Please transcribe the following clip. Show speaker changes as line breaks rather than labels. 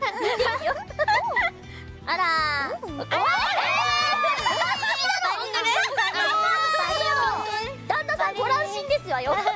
あら旦那さんご乱心ですわよ。